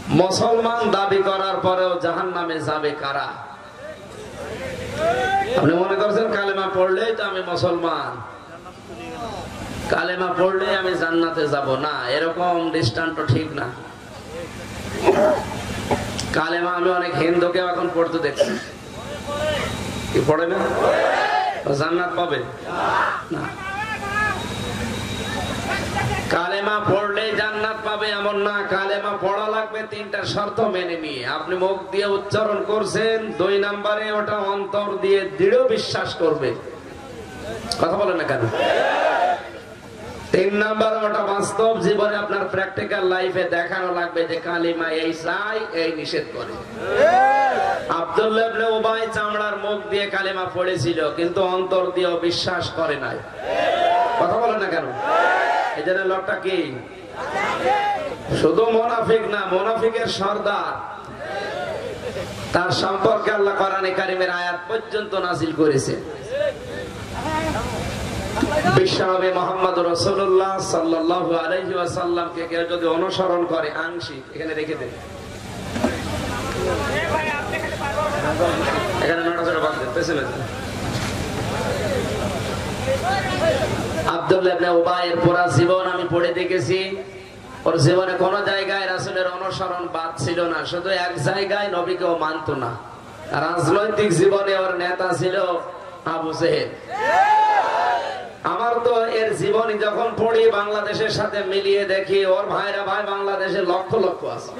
মুসলমান দাবি করার পরেও জাহান্নামে যাবে কারা? আপনি মনে করছেন কালেমা পড়লেই তো আমি মুসলমান, কালেমা পড়লেই আমি জান্নাতে যাব না, এরকম দৃষ্টান্ত ঠিক না। কালেমা আমি অনেক হিন্দুকে এখন পড়তে দেখছি, কি পড়ে না, জান্নাত পাবে না। কালেমা পড়লে জান্নাত পাবে এমন না, কালেমা পড়া লাগবে তিনটা শর্ত মেনে নিয়ে। আপনি মুখ দিয়ে উচ্চারণ করছেন, 2 নম্বরে ওটা অন্তর দিয়ে দৃঢ় বিশ্বাস করবে, কথা বলেন না কেন? 3 নম্বরে ওটা বাস্তব জীবনে আপনার প্র্যাকটিক্যাল লাইফে দেখানো লাগবে যে কালিমা এই চাই এই নিষেধ করে। আব্দুল্লাহ ইবনে উবাই চামড়ার মুখ দিয়ে কালিমা পড়েছিল কিন্তু অন্তর দিয়ে বিশ্বাস করে নাই, কথা বলেন না কেন? এই জন্য লোকটা কি শুধু মুনাফিক না, মুনাফিকের সর্দার। তার সম্পর্কে আল্লাহ কোরআনে কারীমের আয়াত পর্যন্ত নাযিল করেছে। বিশ্বনবী মুহাম্মদ রাসূলুল্লাহ সাল্লাল্লাহু আলাইহি ওয়াসাল্লামকে কেউ যদি অনুসরণ করে আংশিক, এখানে রেখে দেন, এখানে নড়াচড়া বাদ দেন, পেছনে দেন। আব্দুল্লাহ ইবনে উবাইয়ের পুরা জীবন আমি পড়ে দেখেছি, ওর জীবনে কোন জায়গায় রাসূলের অনুসরণ বাদ ছিল না, শুধু এক জায়গায় নবীকেও মানত না। রাজনৈতিক জীবনে ওর নেতা ছিল আবু জেহেল। আমার তো এর জীবনী যখন পড়ি বাংলাদেশের সাথে মিলিয়ে দেখি, ওর ভাইরা ভাই বাংলাদেশে লক্ষ লক্ষ আছে।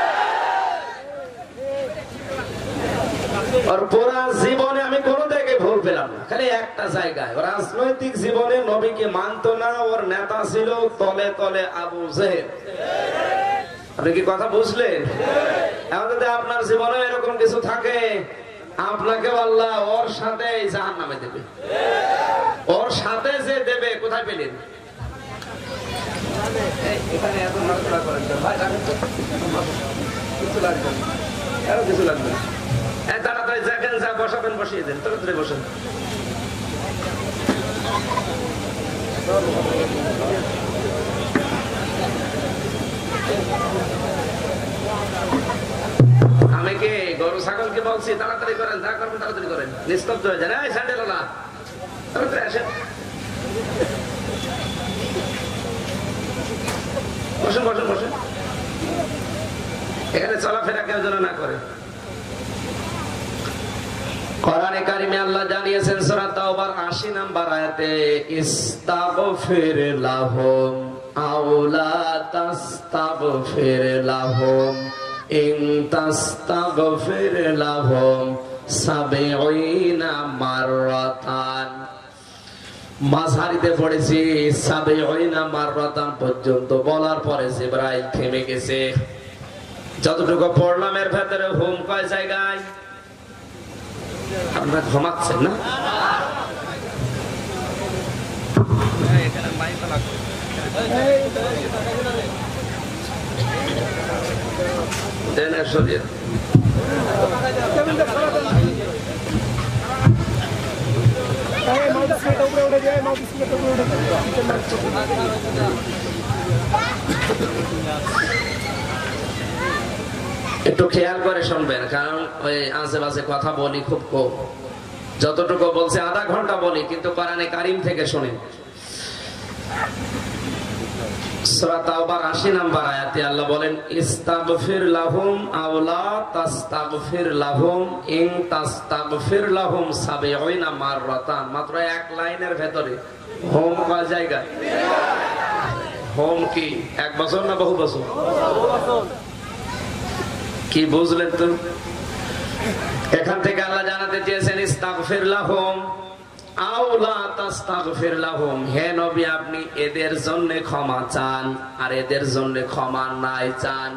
ওর পুরা জীবনে আমি কোনো দিকে ভুল পেলাম না, খালি একটা জায়গায় রাজনৈতিক জীবনে নবীকে মানত না, ওর নেতা ছিল তলে তলে আবু জেহেল। আপনি কি কথা বুঝলেন? এখন যদি আপনার জীবনে এরকম কিছু থাকে, আপনাকে আল্লাহ ওর সাথে জাহান্নামে দেবে। ওর সাথে যে দেবে, কোথায় পেলেন? এখানে এত নড়াচড়া করেন ভাই, কিছু লাগবে না, আরো কিছু লাগবে না। তাড়াতাড়ি যাবেন, যা বসাবেন বসিয়ে দেন, তাড়াতাড়ি বসেন। আমি কি গরু ছাগলকে বলছি তাড়াতাড়ি করেন, যা করবেন তাড়াতাড়ি করেন, নিস্তব্ধ হয়ে যান। এই স্যান্ডেল ওলা, তাড়াতাড়ি আসেন, বসেন বসেন বসেন। এখানে চলাফেরা কেউ যেন না করে। কোরআনে কারিমে আল্লাহ জানিয়েছেন সূরা তাওবার 80 নম্বর আয়াতে, ইস্তাগফির লাহুম আও লা তাস্তাগফির লাহুম ইন তাস্তাগফির লাহুম 70 মাররাতান। মাঝারিতে পড়েছি 70 মাররাতান পর্যন্ত বলার পরে জিবরাইল থেমে গেছে। যতটুকু পড়লাম এর ভেতরে হুম কয় জায়গায়? আপনারা ঘুমাচ্ছেন না? একটু খেয়াল করে শুনবেন, কারণ ওই আশেপাশে কথা বলি খুব কম, যতটুকু বলছে আধা ঘন্টা বলি, কিন্তু কোরআনে কারিম থেকে শুনেন। সূরা তাওবার 80 নম্বর আয়াতে আল্লাহ বলেন, ইস্তাগফির লাহুম আও লা তাস্তাগফির লাহুম ইন তাস্তাগফির লাহুম 70 মাররাতান। মাত্র এক লাইনের ভেতরে হোম কয় জায়গা? হোম কি 1 বছর না বহু বছর? কি বুঝলেন তো? এখান থেকে আল্লাহ জানাতে চেয়েছেন ইস্তাগফির লাহুম আও লা তাস্তাগফির লাহুম, হে নবী আপনি এদের জন্য ক্ষমা চান আর এদের জন্য ক্ষমা নাই চান।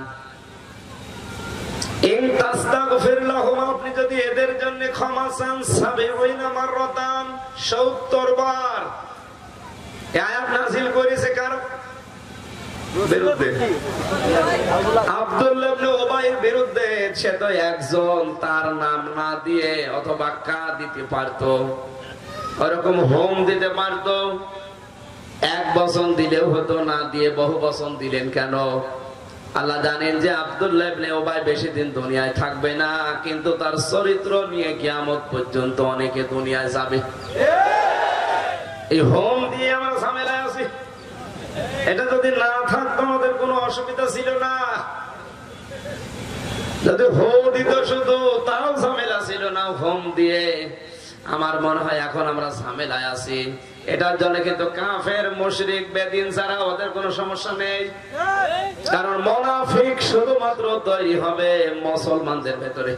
ইন তাস্তাগফির লাহুম, আপনি যদি এদের জন্য ক্ষমা চান 70 মাররাতান, 70 বার। এই আয়াত নাযিল করেছে কার বিরুদ্ধে? আব্দুল্লাহ ইবনে উবাইয়ের বিরুদ্ধে। সে তো একজন, তার নাম না দিয়ে অথবা কা দিতে পারতো, ওরকম হোম দিতে পারতো। 1 বচন দিলেও হতো, না দিয়ে বহু বচন দিলেন কেন? আল্লাহ জানেন যে আব্দুল্লাহ ইবনে উবাই বেশি দিন দুনিয়ায় থাকবে না, কিন্তু তার চরিত্র নিয়ে কিয়ামত পর্যন্ত অনেকে দুনিয়ায় যাবে। এই হোম দিয়ে আমরা ঝামেলায় আছি। এটা যদি না থাকতো আমাদের কোনো অসুবিধা ছিল না। যদি হো দিত শুধু তাও ঝামেলা ছিল না। হোম দিয়ে আমার মনে হয় এখন আমরা ঝামেলায় আছি। এটার জন্য কিন্তু কাফের মুশরিক বেদিন ছাড়া ওদের কোনো সমস্যা নেই। কারণ মুনাফিক শুধুমাত্র তৈরি হবে মুসলমানদের ভেতরে।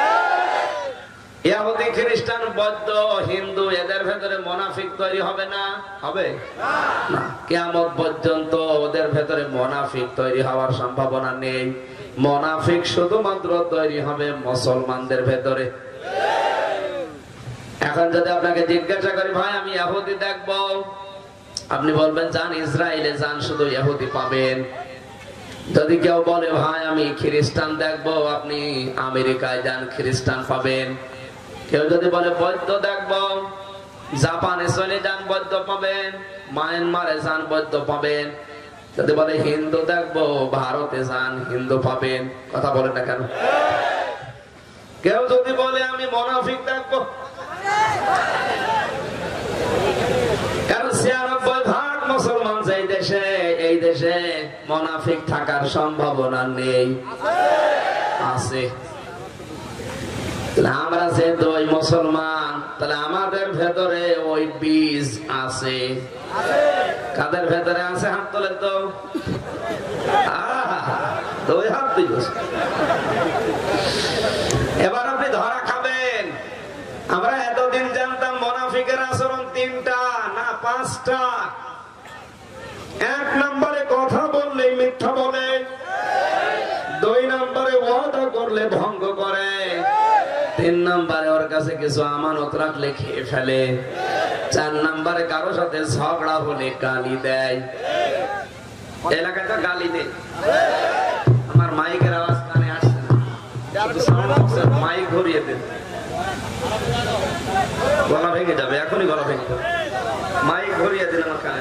ইহুদি খ্রিস্টান বৌদ্ধ হিন্দু এদের ভেতরে মুনাফিক তৈরি হবে না, হবে না। কিয়ামত পর্যন্ত ওদের ভেতরে মুনাফিক তৈরি হওয়ার সম্ভাবনা নেই। মুনাফিক শুধুমাত্র তৈরি হবে মুসলমানদের ভেতরে। এখন যদি আপনাকে জিজ্ঞাসা করি ভাই আমি ইহুদি দেখবো, আপনি বলবেন যান ইসরায়েলে যান, শুধু ইহুদি পাবেন। যদি কেউ বলে ভাই আমি খ্রিস্টান দেখবো, আপনি আমেরিকায় যান, খ্রিস্টান পাবেন। কেউ যদি বলে বৌদ্ধ দেখবো, জাপানে চলে যান, বৌদ্ধ পাবেন। মায়ানমারে যান, বৌদ্ধ পাবেন। যদি বলে হিন্দু দেখবো, ভারতে যান, হিন্দু পাবেন। কথা বলেন না কেন? কেউ যদি বলে আমি মুনাফিক দেখবো, কারণ ৯৬% মুসলমান যেই দেশে, এই দেশে মুনাফিক থাকার সম্ভাবনা নেই, আছে। আমরা যে দুই মুসলমান, তাহলে আমাদের ভেতরে ওই বীজ আছে। কাদের ভেতরে আছে? হাত তোলেন তো। দুই হাত দুই। এবার আপনি ধরা খাবেন। আমরা এতদিন জানতাম মুনাফিকের আচরণ ৩টা না ৫টা। ১ নম্বরে কথা বললেই মিথ্যা বলে, ২ নম্বরে ওয়াদা করলে ভঙ্গ করে, ৩ নম্বরে ওর কাছে কিছু আমানত রাখলে খেয়ে ফেলে, ৪ নম্বরে কারোর সাথে ঝগড়া হলে গালি দেয়। এলাকায় তো গালি দেয়। আমার মাইকের আওয়াজ কানে আসছে না, মাইক ঘুরিয়ে দেন, গলা ভেঙে যাবে, এখনই গলা ভেঙে যাবে। মাইক ঘুরিয়ে দিন আমার কানে।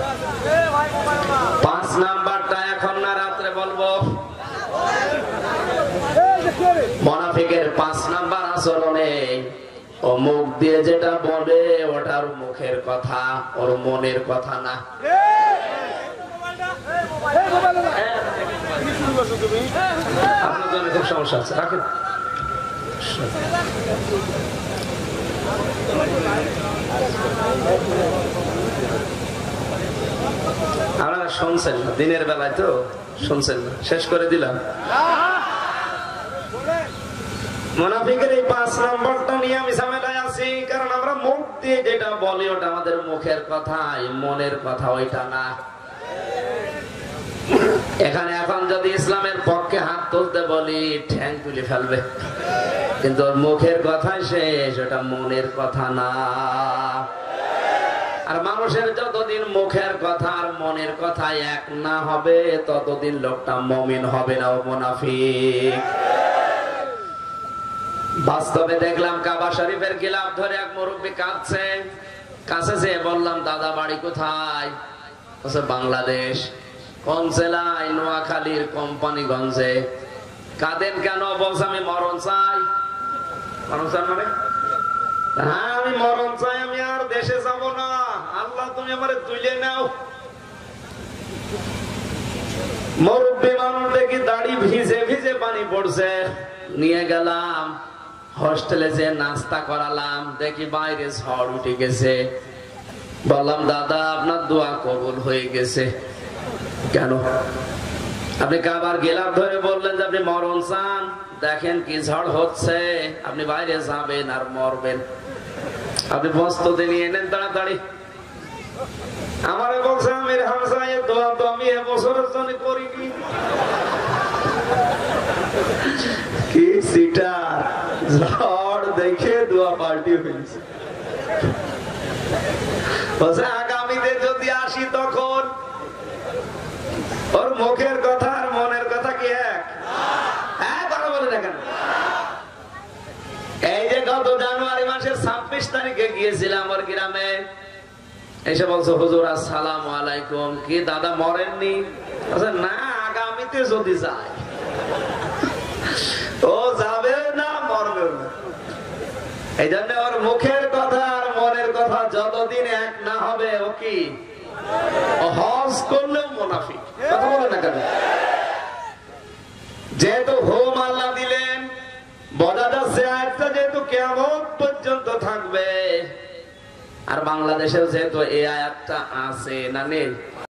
৫ নাম্বারটা এখন না রাত্রে বলবো। মুনাফিকের ৫ নাম্বার আচরণে ও মুখ দিয়ে যেটা বলে ওটার মুখের কথা, ওর মনের কথা না। আপনার জন্য খুব সমস্যা আছে, রাখেন। আপনারা শুনছেন না, দিনের বেলায় তো শুনছেন না, শেষ করে দিলাম। মুনাফিকের এই ৫ নম্বরটা নিয়ে আমি ঝামেলায় আছি। কারণ আমরা মুখ দিয়ে যেটা বলি ওটা আমাদের মুখের কথা, মনের কথা ওইটা না। এখানে এখন যদি ইসলামের পক্ষে হাত তুলতে বলি, ঠ্যাং তুলে ফেলবে, কিন্তু ওর মুখের কথাই শেষ, ওটা মনের কথা না। আর মানুষের যতদিন মুখের কথা আর মনের কথা এক না হবে, ততদিন লোকটা মুমিন হবে না, ও মুনাফিক। বাস্তবে দেখলাম কাবা শরীফের গিলাফ ধরে এক মুরব্বী কাঁদছে। কাছে যেয়ে বললাম দাদা বাড়ি কোথায়? বলছে বাংলাদেশ। কোন জেলায়? নোয়াখালীর কোম্পানিগঞ্জে। কাঁদেন কেন? বলছে আমি মরণ চাই। মরণ চান মানে? হ্যাঁ আমি মরণ চাই, আমি আর দেশে যাব না, আল্লাহ তুমি আমারে তুলে নাও। মুরব্বী মানুষ দেখি দাড়ি ভিজে ভিজে পানি পড়ছে। নিয়ে গেলাম হোস্টেলে, যে নাস্তা করালাম, দেখি বাইরে ঝড় উঠে গেছে। বললাম দাদা আপনার দোয়া কবুল হয়ে গেছে। কেন? আপনি কাবার গিলাফ ধরে বললেন যে আপনি মরণ চান, দেখেন কি ঝড় হচ্ছে, আপনি বাইরে যাবেন আর মরবেন, আপনি প্রস্তুতি নিয়ে নেন তাড়াতাড়ি। আমারে বলছে আমির হামজা এর দোয়া তো আমি এবছরের জন্য করিনি। কি সিটার, ঝড় দেখে দোয়া পাল্টি হয়েছে। বলছে আগামীতে যদি আসি তখন। ওর মুখের কথা আর মনের কথা কি এক? হ্যাঁ কথা বলে দেখেন। এই যে গত জানুয়ারি মাসের ২৬ তারিখে গিয়েছিলাম ওর গ্রামে, এসে বলছো হুজুর আসসালামু আলাইকুম। কি দাদা মরেননি? না আগামী বাড়িতে যদি যায়, ও যাবেও না মরবেও না। এই জন্য ওর মুখের কথা আর মনের কথা যতদিন এক না হবে, ও কি হজ করলেও মুনাফিক। কথা বলে না কেন? যেহেতু হোম আল্লাহ দিলেন, বোঝা যাচ্ছে আয়াতটা যেহেতু কিয়ামত পর্যন্ত থাকবে, আর বাংলাদেশেও যেহেতু এই আয়াতটা আছে না নেই,